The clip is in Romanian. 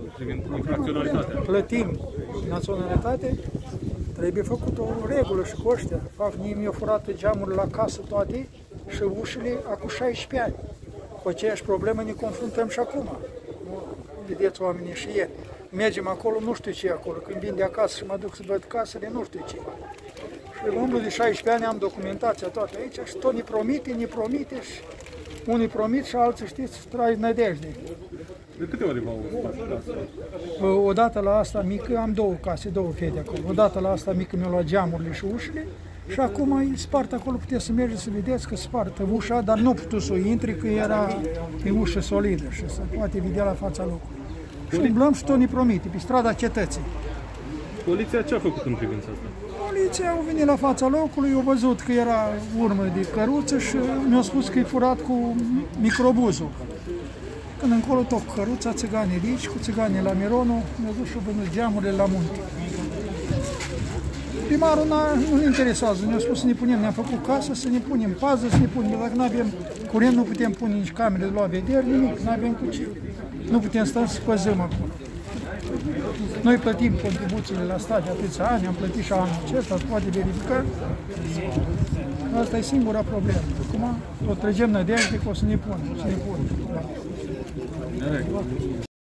privind infracționalitatea. Plătim naționalitate, trebuie făcut o regulă și cu ăștia. Mie mi-au furat geamurile la casă toate și ușile acum 16 ani. Cu aceeași problemă ne confruntăm și acum. Vedeți oamenii și ieri. Mergem acolo, nu știu ce e acolo. Când vin de acasă și mă duc să văd casele, nu știu ce. Și umblu de 16 ani, am documentația toată aici și tot ne promite și unii promit și alții, știți, trai nădejde. De câte ori v-au spart casa? Odată la asta mică, am două case, două fete acolo. Odată la asta mică mi-au luat geamurile și ușile și acum e spart acolo, puteți să mergeți să vedeți că spartă ușa, dar nu puteți să o intri, că era pe ușă solidă și se poate vedea la fața locului. Și umblăm și tot ne promite, pe strada Cetății. Poliția ce a făcut în privința asta? Poliția au venit la fața locului, au văzut că era urmă de căruță și mi-au spus că e furat cu microbuzul. Când încolo tot căruța, țiganii de aici, cu țiganii la Mironul, mi-au dus și vândut geamurile la munte. Primarul nu ne interesează, ne-a spus să ne punem, ne-am făcut casă, să ne punem pază, să ne punem, dacă nu avem curent, nu putem pune nici camere de luat vedere, nimic, nu avem cu ce. Nu putem sta să păzăm acolo. Noi plătim contribuțiile la stat de atâția ani, am plătit și anul acesta, se poate verifica. Asta e singura problemă. Acum o trăgem nădejde că o să ne pună.